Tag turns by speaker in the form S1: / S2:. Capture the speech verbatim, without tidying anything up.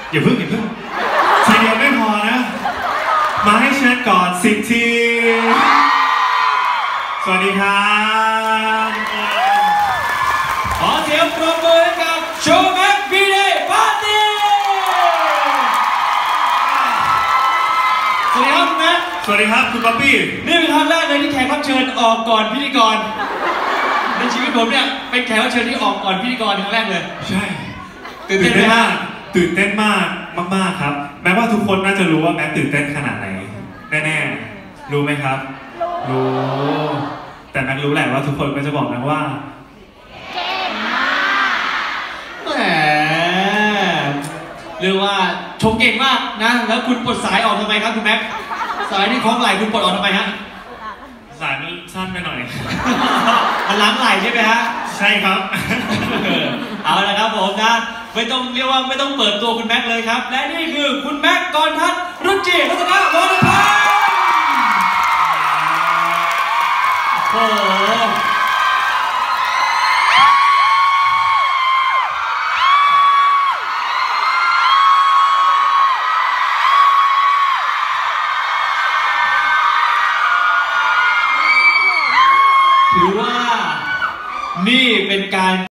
S1: อย่าพึ่งอย่าพึ่งทีเดียวไม่พอนะมาให้เชิญก่อนสิบทีสวัสดีครับ
S2: ขอเสียงปรบมือให้กับโชว์แม็กบีเดย์ปาร์ตี้สวัสดีครับคุณแม็ก
S1: สวัสดีครับคุณป๊อปปี้
S2: นี่เป็นครั้งแรกเลยที่แขกรับเชิญออกก่อนพิธีกรในชีวิตผมเนี่ยเป็นแขกรับเชิญที่ออกก่อนพิธีกรครั้งแรกเลย
S1: ใช่ตื่นเต้นมากตื่นเต้นมากมากๆครับแม้ว่าทุกคนน่าจะรู้ว่าแม็กตื่นเต้นขนาดไหนแน่ๆรู้ไหมครับรู้แต่แม็กรู้แหละว่าทุกคนก็จะบอกแม็กว่า
S2: เก่งมากแหมเรียกว่าชมเก่งมากนะแล้วคุณปลดสายออกทำไมครับคุณแม็กสายที่คล้องไหล่คุณปลดออกทำไมฮะ
S1: สายมันสั้นไปหน่อย
S2: มันล้างไหล่ใช่ไหมฮะ
S1: ใช่ครับ
S2: เอาละครับผมนะไม่ต้องเรียกว่าไม่ต้องเปิดตัวคุณแม็กเลยครับและนี่คือคุณแม็กกรทัศน์รุจิรัตนวรพันธ์โอ้โหถือว่านี่เป็นการ